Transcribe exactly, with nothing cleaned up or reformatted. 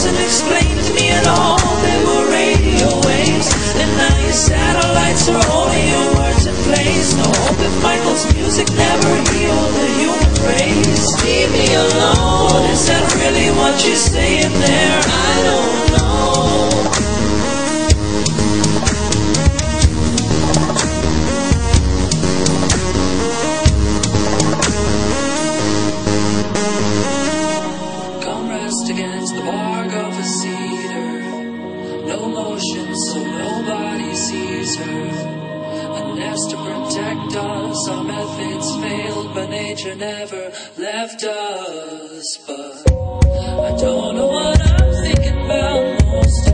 wasn't explained to me at all. They were radio waves, and now your satellites are holding your words in place. No hope if Michael's music never healed the human race. Leave me alone, is that really what you're saying there? I don't know. Against the bark of a cedar, no motion so nobody sees her. A nest to protect us, our methods failed, but nature never left us. But I don't know what I'm thinking about most.